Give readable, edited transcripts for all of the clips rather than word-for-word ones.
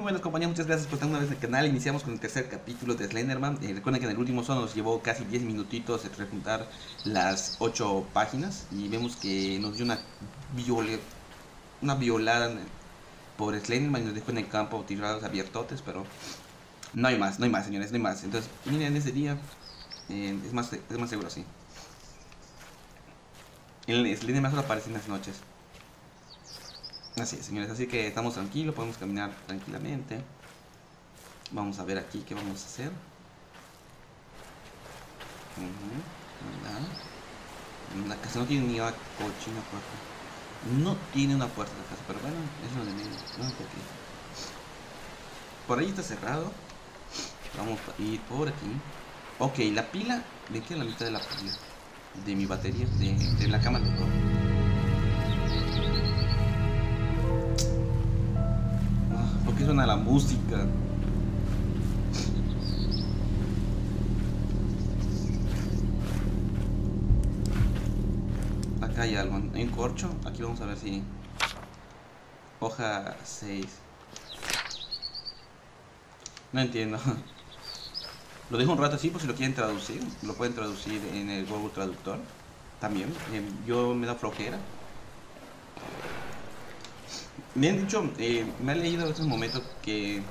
buenas compañías, muchas gracias por estar una vez en el canal. Iniciamos con el tercer capítulo de Slenderman. Recuerden que en el último solo nos llevó casi 10 minutitos rejuntar las 8 páginas. Y vemos que nos dio una violada por Slenderman y nos dejó en el campo tirados abiertotes. Pero no hay más, señores, no hay más. Entonces, miren, ese día es más seguro así. El Slenderman solo aparece en las noches. Así es, señores, así que estamos tranquilos, podemos caminar tranquilamente. Vamos a ver aquí qué vamos a hacer. La casa no tiene ni una cochina puerta. No tiene una puerta la casa, pero bueno, es lo de menos. No, por ahí está cerrado. Vamos a ir por aquí. Ok, la pila, ¿de qué? La mitad de la pila de mi batería, de la cámara de todo. ¿Por qué suena la música? Acá hay algo, hay un corcho. Aquí vamos a ver si... Hoja 6. No entiendo. Lo dejo un rato así por si lo quieren traducir. Lo pueden traducir en el Google Traductor también. Yo me da flojera. Me han dicho, me han leído en estos momentos que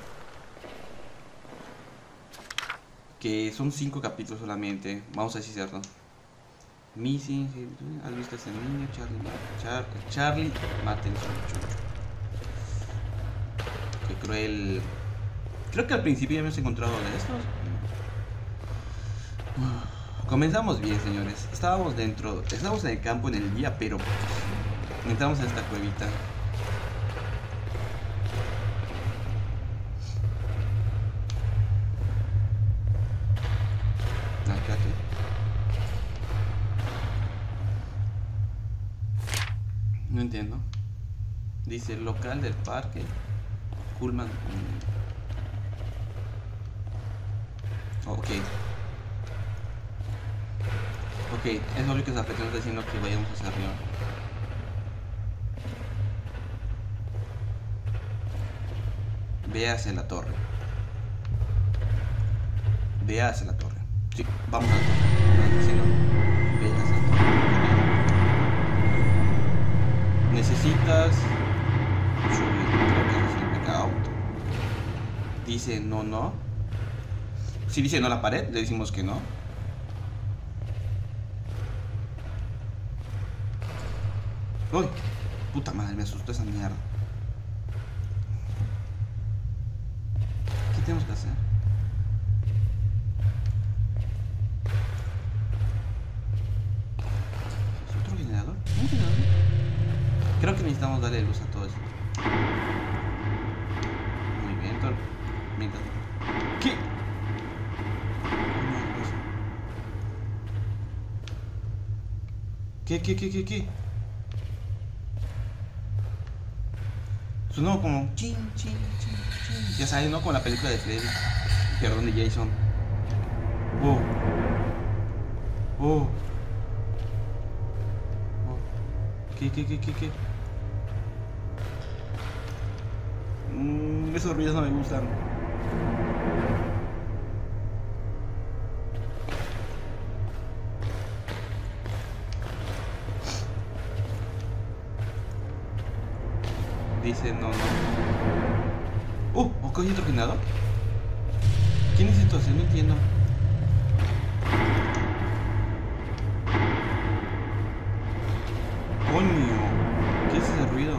son 5 capítulos solamente. Vamos a ver si es cierto. Missing, ¿has visto ese niño? Charlie Matenson. Qué cruel. Creo que al principio ya hemos encontrado de estos. Comenzamos bien, señores. Estábamos en el campo en el día, pero entramos en esta cuevita. No entiendo. Dice local del parque Pullman. Ok, es obvio que esa aplicación está diciendo que vayamos hacia arriba. Ve hacia la torre. Sí, vamos a la torre. Ve hacia la torre. Necesitas subir out. Dice no. Si dice no a la pared, le decimos que no. Uy, puta madre, me asustó esa mierda. ¿Qué tenemos que hacer? ¿Es otro generador? ¿Un generador? Creo que necesitamos darle luz a todo eso. Muy bien, mientras... ¿Qué? ¿Qué? Sonó como chin. Ya sabes, ¿no? Como la película de Freddy. Perdón, de Jason. ¿Qué? Esos ruidos no me gustan. Dice no. ¿Ok, hay otro generador? ¿Qué necesito hacer? No entiendo. Coño, ¿qué es ese ruido?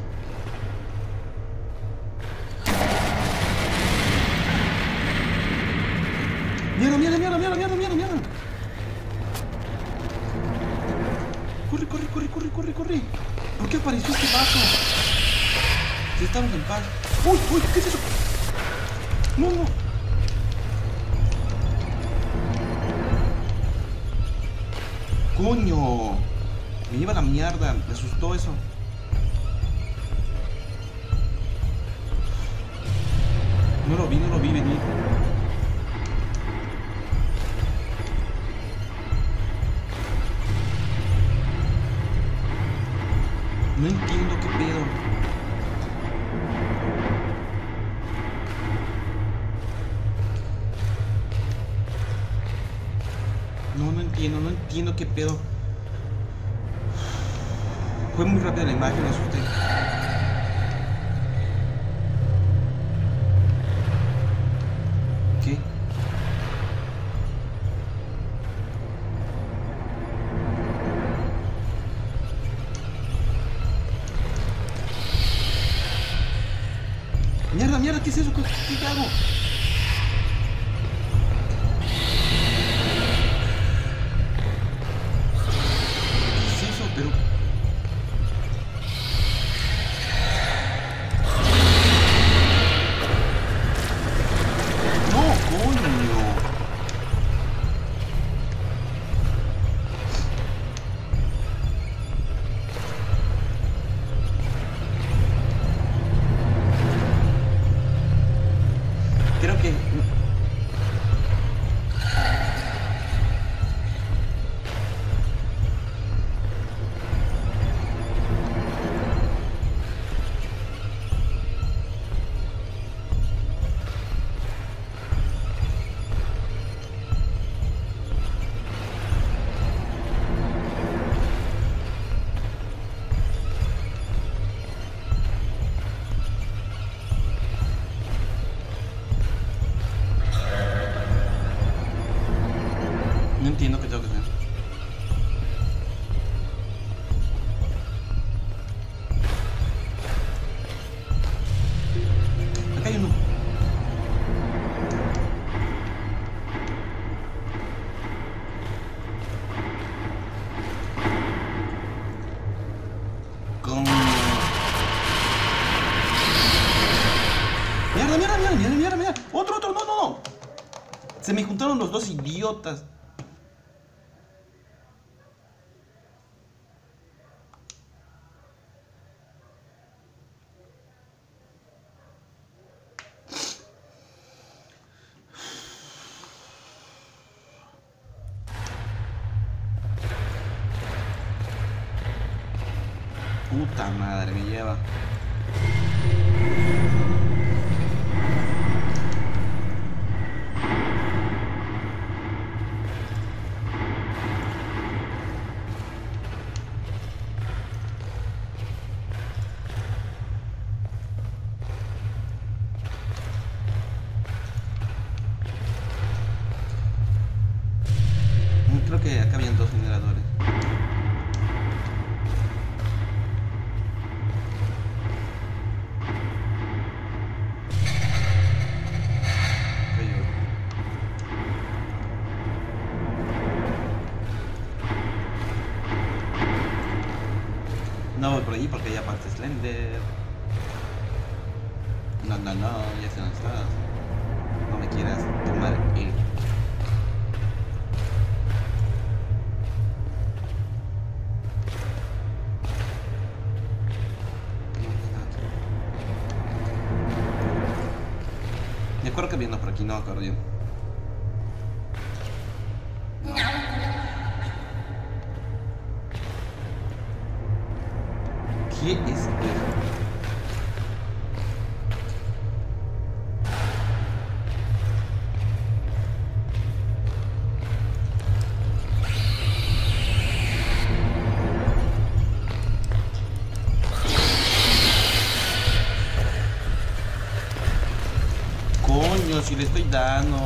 ¡Mierda! ¡Corre! ¿Por qué apareció este vaso? Si estamos en paz. ¡Uy! ¿Qué es eso? No. ¡Coño! Me lleva la mierda. Me asustó eso. No lo vi venir. No entiendo qué pedo. entiendo qué pedo. Fue muy rápida la imagen, me asusté. ¿Qué? Mierda, mierda, ¿qué es eso? ¿Qué hago? ¿Qué es eso? Pero... ¡No, coño! Creo que... No entiendo qué tengo que hacer. Acá hay uno. Coño. Mierda, mierda, mierda, mierda, mierda, mierda. Otro, no, no, no. Se me juntaron los dos idiotas. Puta madre, me lleva. Creo que acá habían dos generadores. No voy por allí porque hay aparte Slender. No, no, no, ya se no estás. No me quieras tomar el... Me acuerdo que viendo por aquí, no me acuerdo yo. ¿Qué es eso? Coño, si le estoy dando.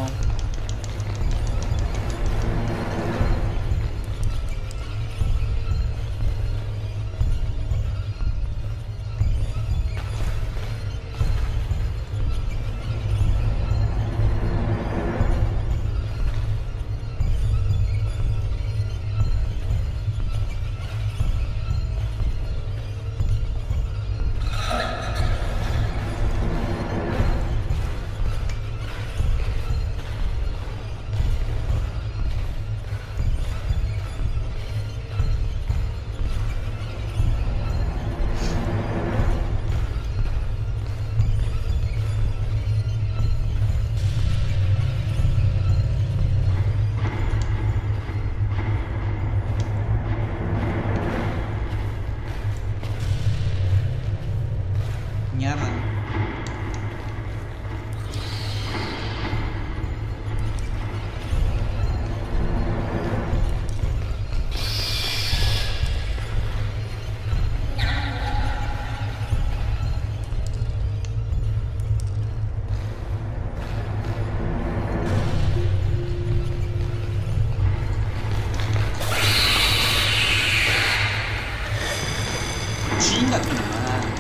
Chinga tu madre.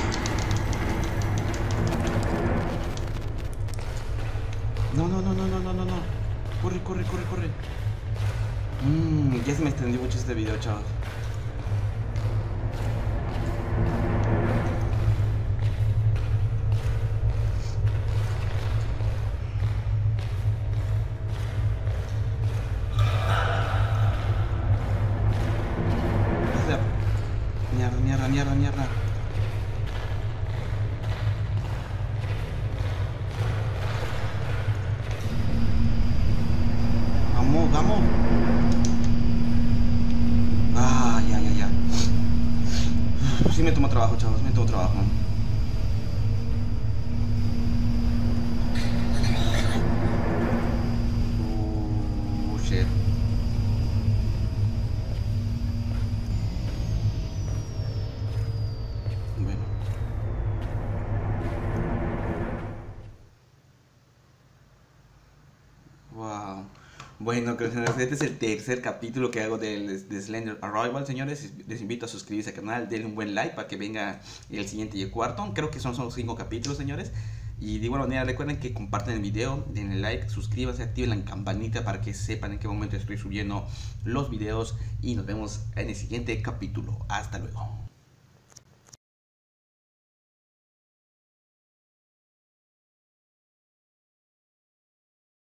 No, no, no, no, no, no, no, no. Corre, corre, corre, corre. Ya se me extendió mucho este video, chavos. Mierda, mierda, mierda, mierda. Vamos, vamos. Ah, ya, ya, ya. Sí me tomó trabajo, chavos, me tomó trabajo. Shit. Bueno. Wow. Bueno, este es el tercer capítulo que hago de Slender Arrival, señores. Les invito a suscribirse al canal, denle un buen like para que venga el siguiente y el cuarto. Creo que son solo 5 capítulos, señores. Y de igual manera, recuerden que compartan el video, denle like, suscríbanse, activen la campanita para que sepan en qué momento estoy subiendo los videos. Y nos vemos en el siguiente capítulo. Hasta luego.